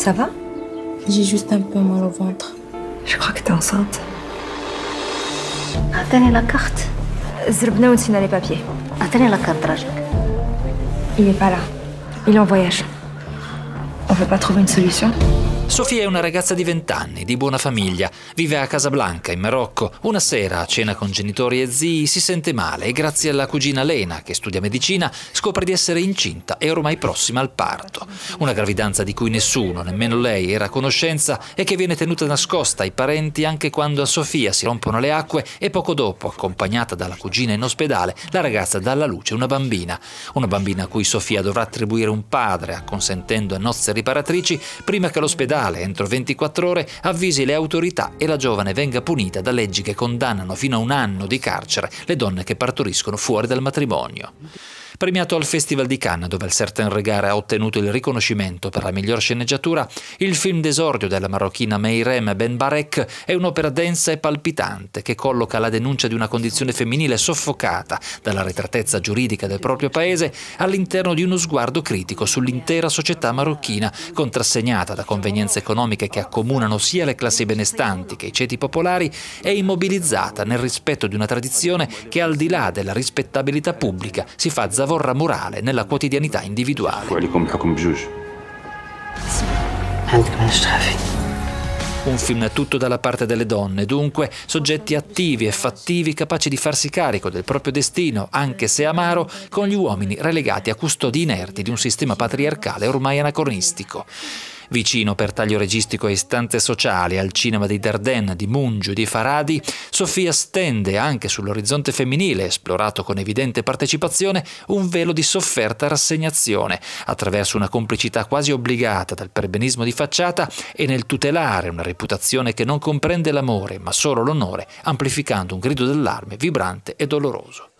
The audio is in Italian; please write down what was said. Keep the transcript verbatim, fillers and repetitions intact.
Ça va? J'ai juste un peu mal au ventre. Je crois que t'es enceinte. أعطيني la carte. زربنا ونسينا les papiers. أعطيني la carte راجلك. Il est pas là. Il est en voyage. On peut pas trouver une solution? Sofia è una ragazza di venti anni, di buona famiglia, vive a Casablanca, in Marocco. Una sera, a cena con genitori e zii, si sente male e grazie alla cugina Lena, che studia medicina, scopre di essere incinta e ormai prossima al parto. Una gravidanza di cui nessuno, nemmeno lei, era a conoscenza e che viene tenuta nascosta ai parenti anche quando a Sofia si rompono le acque e poco dopo, accompagnata dalla cugina in ospedale, la ragazza dà alla luce una bambina. Una bambina a cui Sofia dovrà attribuire un padre, acconsentendo a nozze riparatrici, prima che l'ospedale entro ventiquattro ore avvisi le autorità e la giovane venga punita da leggi che condannano fino a un anno di carcere le donne che partoriscono fuori dal matrimonio. Premiato al Festival di Cannes, dove il Certain Regard ha ottenuto il riconoscimento per la miglior sceneggiatura, il film d'esordio della marocchina Meirem Benbarek è un'opera densa e palpitante che colloca la denuncia di una condizione femminile soffocata dalla retratezza giuridica del proprio paese all'interno di uno sguardo critico sull'intera società marocchina, contrassegnata da convenienze economiche che accomunano sia le classi benestanti che i ceti popolari e immobilizzata nel rispetto di una tradizione che al di là della rispettabilità pubblica si fa zavorra morale nella quotidianità individuale. Un film tutto dalla parte delle donne, dunque, soggetti attivi e fattivi capaci di farsi carico del proprio destino, anche se amaro, con gli uomini relegati a custodi inerti di un sistema patriarcale ormai anacronistico. Vicino per taglio registico e istanze sociali al cinema di Dardenne, di Mungiu e di Farhadi, Sofia stende anche sull'orizzonte femminile, esplorato con evidente partecipazione, un velo di sofferta rassegnazione, attraverso una complicità quasi obbligata dal perbenismo di facciata e nel tutelare una reputazione che non comprende l'amore, ma solo l'onore, amplificando un grido d'allarme vibrante e doloroso.